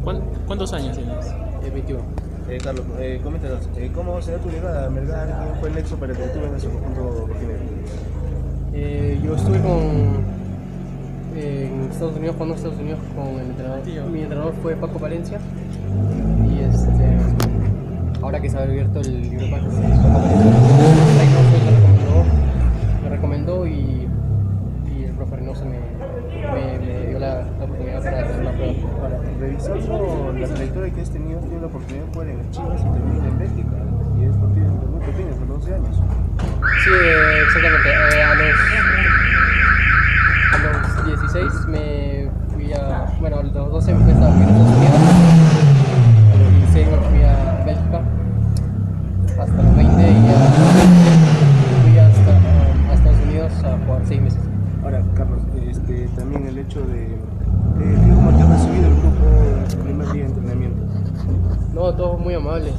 ¿Cuántos años tienes? 21. Carlos, coméntanos, ¿cómo será tu llegada a Melgar? ¿Quién fue el nexo para que tú vengas al conjunto rojinegro? Yo estuve en Estados Unidos, jugando en Estados Unidos con el entrenador. Mi entrenador fue Paco Valencia. Y ahora que se ha abierto el libro de pases, Reynoso me recomendó y el profe Reynoso me dio la oportunidad para hacer la prueba. Ahora, revisando la trayectoria que has tenido la oportunidad de jugar en las Chivas y también en Bélgica, y es partido muy pequeño, con 11 años. Sí, exactamente. A los 16 me fui bueno, a los 12 me fui a Estados Unidos. A los 16 me fui a Bélgica. Hasta los 20 y ya fui a Estados Unidos a jugar 6 meses. Ahora, Carlos, también el hecho de cómo te ha recibido el grupo en su primer día de entrenamiento. No, todos muy amables,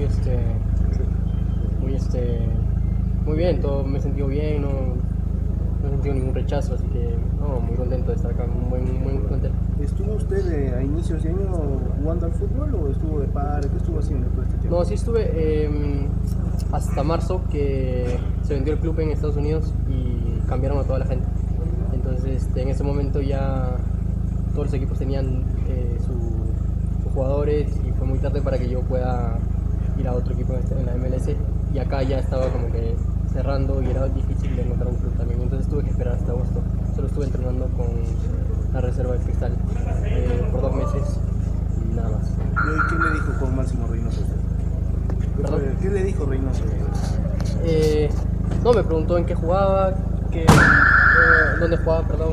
muy bien, todo me he sentido bien, no he sentido ningún rechazo, así que no, muy contento de estar acá, un buen plantel. ¿Estuvo usted a inicios de año jugando al fútbol o estuvo de par? ¿Qué estuvo haciendo todo este tiempo? No, sí estuve hasta marzo, que se vendió el club en Estados Unidos y cambiaron a toda la gente. Entonces en ese momento ya todos los equipos tenían sus jugadores y fue muy tarde para que yo pueda ir a otro equipo en la MLS, y acá ya estaba como que cerrando y era difícil de encontrar un club también, entonces tuve que esperar hasta agosto. Solo estuve entrenando con la reserva de Cristal por 2 meses y nada más. ¿Y qué le dijo con Máximo Reynoso? ¿Perdón? ¿Qué le dijo Reynoso? No, me preguntó en qué jugaba, dónde jugaba, perdón,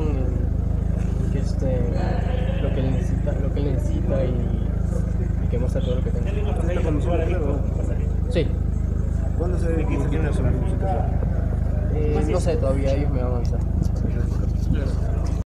lo que él necesita y que muestra todo lo que tengo. ¿Esta condición de juego? Sí. ¿Cuándo se debe quién hacer la justicia? No sé todavía, ellos me van a avanzar.